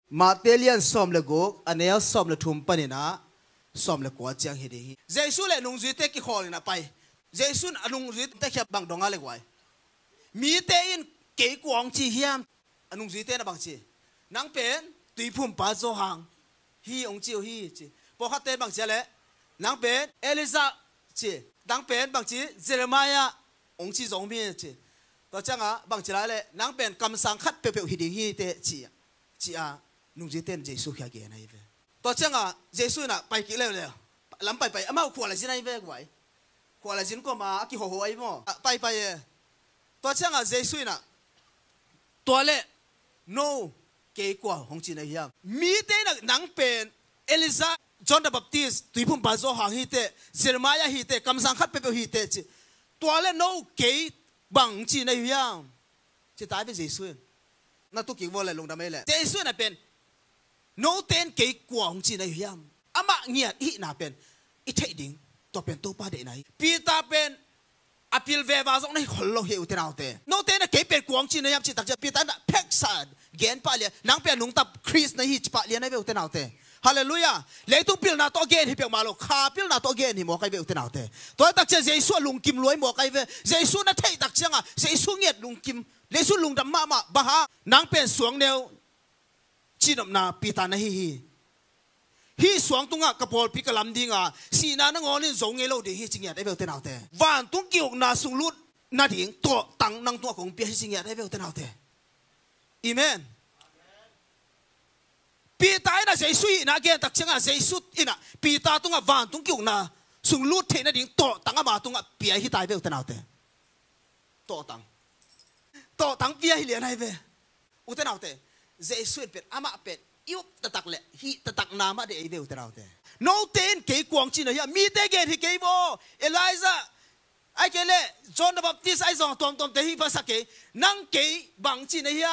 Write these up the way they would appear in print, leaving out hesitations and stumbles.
มาเตเลียนซ้อมเลยกูอันนี้ซ้อมเลยทุ่มปนินะซ้อมเลยกวาดจังเฮดีเจสุเลยนุ่งจุดเตะกี่คอเลยนะไปเจสุนุ่งจุดเตะแค่บังดงอะไรกว่ามีเตอินเกี่กวางจีเฮียมนุ่งจุดเตะนะบางจีนังเป็นตุยพุ่มป้าโจหังฮีองจีฮีจีพอเขาเตะบางจีเลยนังเป็นเอลิซาจีนังเป็นบางจีเจเรมายาองจีจงมีจีตัวจังอ่ะบางจีเลยนังเป็นกำสังคัดเปียวๆฮีดีฮีเตะจีอ่ะนุ่งจีเตะเจสุแค่เกี่ยนะอีเวตัวจังอ่ะเจสุน่ะไปกี่เล่เลยลำไปอามาขวาอะไรสินะอีเวกไว้ขวาอะไรสินก็มากี่หัวไอ้หม้อไปตัวจังอ่ะเจสุน่ะตัวเล่ no เกี่ยกว่าของจีนไอ้ยังมีเตะนังเป็นเอลิซาจอห์นเดอะบัพติสต์ตุยพุ่มปาโจหางฮีเตเซรมายาฮีเตคำสั่งขัดเปเปฮีเตจีตัวเล่ no เกี่ยบังจีนไอ้ยังจะตายเป็นเจสุน่าตุกิวอลเลยลงดำไม่เลยเจสุน่ะเป็นโน้ตเต้นเกี่ยกว่าของจีนไอ้ยังอามาเงียอีน่าเป็นอีเทดิ่งตัวเป็นตัวป้าเด็กไหนปีตาเป็นอภิลเววาสงในคนเราเหี้ยอุตนาเตโน้ตเต้นเกี่ยเป็นกวางจีนไอ้ยังจีตักจะปีตาเพ็กซัดเกณฑ์ป้าเลี้ยนังเป็นนุ่งตับคริสในฮิจป้าเลี้ยในเวอุตนาเตฮาเลลูยาเลยตุปิลนาตัวเกณฑ์ที่เปียกมาโลคาปิลนาตัวเกณฑ์ที่หมอกไอเวอุตนาเตตัวตักจะเจสุลุงกิมรวยหมอกไอเวเจสุนั่นเทตักเชียงอ่ะเจสุเงียดลุงกิมเจสุลุงดำมาบ้านังเป็นสวงเดียวจีนนาปีตานะฮีสวงตุงะกระพอลพิกลำดิงอ่ะสีนานังอนินสงเงโลดีฮีจิงเงียได้เบลเตนเอาเตวันตุงกิวนาสุงลุดนาดิ่งตัวตังนังตัวของเปียฮิจิงเงียได้เบลเตนเอาเตอีเมนปีตาอินะเจสุยนาเกนตักเชงอ่ะเจสุอินะปีตาตุงะวันตุงกิวนาสุงลุดเทนาดิ่งตัวตังอ่ะมาตุงะเปียฮิตายเบลเตนเอาเตตัวตังเปียฮิเลียนให้เบอุเตนเอาเตเจสุเป็นอามาเป็นยุบตะตักเละฮีตะตักนามาเดไอเวลตะเราเตโนเตนเกี่ยกวางจีนเฮียมีเตเกนที่เกี่ยบ่เอลิซาไอเกเล่จอห์นเดอะบัพติสต์ไอซองตอมเตฮีภาษาเกนังเกี่ยบังจีนเฮีย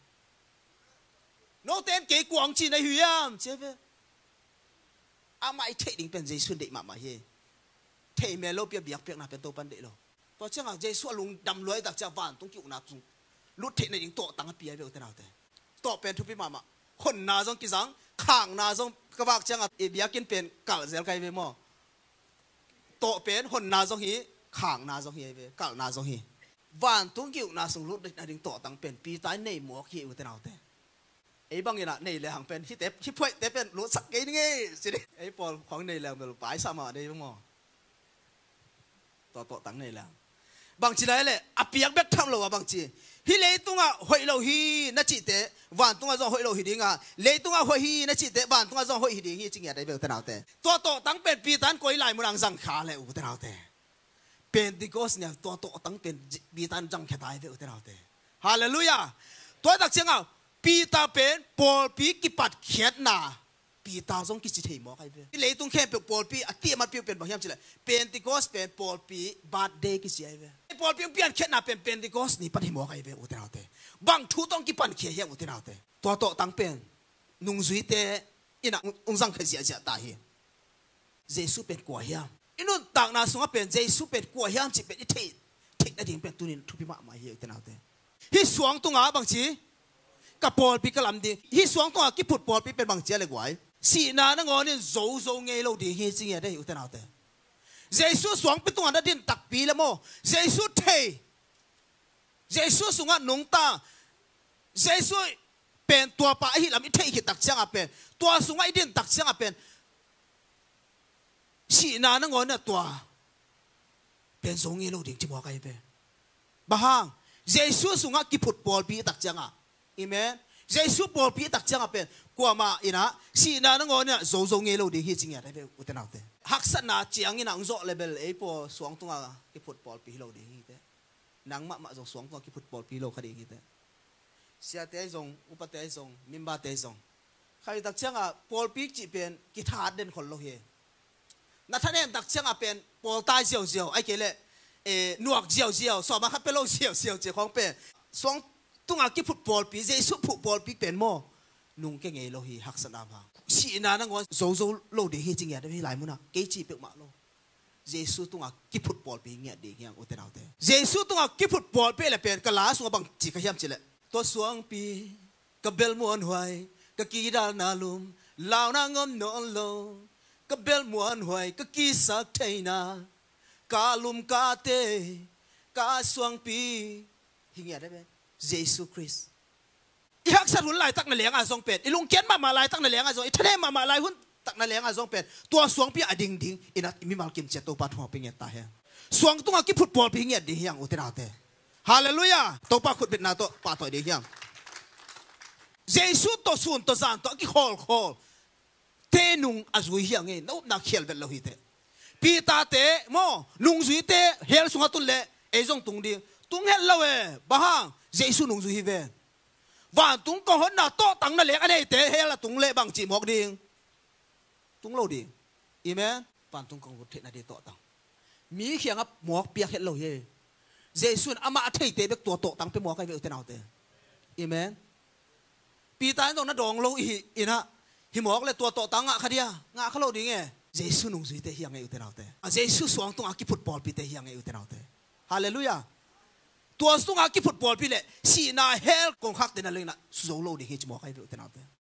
โนเตนเกี่ยกวางจีนเฮียเจ้าเวอามาไอเทดิ่งเป็นเจสุเดมาเฮเทเมโลเปียกนาเป็นตัวปันเดโลตัวเจ้าเจสุลุงดำรวยตักเจ้าบ้านต้องกิวนาจุลุดเทในดิ่งโตตังเปียเวลตะเราเตต่อเป็นทุบพิมาคนนาจงกิจังข้างนาจงกบากจังเอเบียกินเป็นกัลเซลไกเวมอต่อเป็นคนนาจงฮีข้างนาจงฮีเวกัลนาจงฮีวันตุงกิวนาสงลุดในดิ่งต่อตังเป็นปีตายในหมวกฮีอุตนาเตไอ้บางอย่างในเลยหังเป็นที่เตะที่พ่วยเตะเป็นรู้สักกี่นี่สิไอ้ปอลของในแล้วมันไปสามารถได้ยังมอต่อตังในแล้วบางทีไรเลยอภิยักษ์เบ็ดทำเราบางทีฮิเลตุงะหอยเราฮีนัจิเตวันตุงะจงหอยเราฮีดิ้งะเลตุงะหอยฮีนัจิเตวันตุงะจงหอยฮีดิ้งฮีจริงอย่างได้เบลตนาวเตตัวตั้งเป็นปีตันกอยไหลมุนังสังขาเลยอุตนาวเตเป็นดิโกสเนี่ยตัวตั้งเป็นปีตันจังแค่ตายเบลตนาวเตฮาเลลูยาตัวตักเชียงอ่ะปีตาเป็นปอลปีกิปัดเขียนนาปีตาจงกิจิเทมอใครเบลเลตุงแค่เป็นปอลปีอติมันเป็นบางอย่างสิเลยเป็นดิโกสเป็นปอลปีบาดเดกิจิไอเบลปอลเปลี่ยนแค่น่าเป็นดิโกสนี่ปัญหาหมอใครเป็นอุตนาเตบางทุต้องกี่ปันเขียนอุตนาเตตัวตั้งเป็นนุ่งจุยเตอินะองค์สังเกตเสียตาเฮียเจสุเป็นกัวเฮียอินุนต่างนาสงเป็นเจสุเป็นกัวเฮียจิเป็นเทนั่นเองเป็นตัวนี้ทุบพิมาเฮียอุตนาเตฮิสวงตุงบางทีกับปอลปีกลำดีฮิสวงตุงกี่ผุดปอลปีเป็นบางทีอะไรกว่าสีนานั่งงอนี่โจเงยเราดีเฮียจริงอย่างได้อุตนาเตเจสุสวงเป็นตัวนั้นดินตักปีละโมเจสุเทเจสุสงะนุ่งตาเจสุเป็นตัวป่าหิลามิเทหิตักเชียงเป็นตัวสงะดินตักเชียงเป็นสีนานั่งงอเนี่ยตัวเป็นสงเงโลดิ่งที่บอกใครเป็นบ้างเจสุสงะกิพุดปอลปีตักเชียงอีเมนเจสุปอลปีตักเชียงเป็นกว่ามาอินะสีนานั่งงอเนี่ยโจเงโลดิ่งที่จริงอย่างได้เป็นอุตนาเตฮักษณะเจียงอินะอุจเลเบลไอปอสวงตัวกิพุดปอลปีโลดิ่งที่เตนังมาจงสวงตัวกิพุดปอลปีโลคดีที่เตเสียเตจงอุปเตจงมิมบาเตจงใครตักเชียงปอลปีจีเป็นกิทาเด่นคนโลเฮนัทเนนตักเชียงเป็นปอลตายเจียวไอเกล่หนวกเจียวสอบมาคับเป็นโลเจียวเจ้าของเป็นสวงตัวกิพุดปอลปีเจสุพุดปอลปีเป็นโมนุ่งเก่งเอโลฮีฮักษณะมาสีนานังว่าโจโลดิ่งที่จริงอย่างได้ไม่หลายมุนะเกจิเปิกมาโลเยซูตัวกิพุดปอลปีเงี้ยดีเงี้ยอุตนาเตเยซูตัวกิพุดปอลปีเลยเป็นกะลาสวงบังจีขยำจิเลยตัวสวงปีกับเบลมวนหวยกะกีดานาลุมลาวนางอมนอนโลกะเบลมวนหวยกะกีสักเทนากาลุมกาเตกาสวงปีหิงเงียได้ไหมเยซูคริสต์อีฮักสัตว์หุ่นลายตักนั่นเลี้ยงอาซองเป็ดอีลุงเกียนมาลายตักนั่นเลี้ยงอาซองอีทะเลมาลายหุ่นตักนั่นเลี้ยงอาซองเป็ดตัวสวงปีอดิ่งอินัดมีมาลกิมเจตัวปัดหัวเป็นเงียตาเฮสวงตัวกิฟุตบอลเป็นเงียดีเฮียงอุตนาเตฮาเลลูยาตัวปัดขุดเป็นนาตัวปัดต่อยดีเฮียงเยซูตัวส่วนตัวจานตัวกิโคลเทนุงอาจุยเฮียงเงินนู้นักเขียนเป็นโลหิตปีตาเตโมนุงจุยเตเฮลสุงตุลเล่เอจงตุงดีตุงเฮลเลวบ้าเยซูนุงจุยเววันตุงก็หันหน้าโตตังนั่นเลี้ยงอันนี้เตเฮลตุงเล่บางจีหมอกดิ่งตุงโลดิ่งอีเมนวันตุงก็เทนันเดโตตังมีเขียงครับหมอกเปียกเฮลโลเฮเยซูอามาเทเตเบกตัวโตตังเป็นหมอกไอเวลเตนเอาเตอีเมนปีตาตรงนั้นดองโลอีนะหิมอกเลยตัวโตตังอ่ะคดีงาเขาโลดิ่งไงเยซูนุ่งสุยเตะเฮียงไงอุตนาเตเยซูสวงตรงอากิฟุตบอลปีเตะเฮียงไงอุตนาเตฮาเลลูยาตัวสวงอากิฟุตบอลปีเล่สีนาเฮลกงคักเตนันเลยนะโซโลดิ่งเฮจมอกไออุตนาเต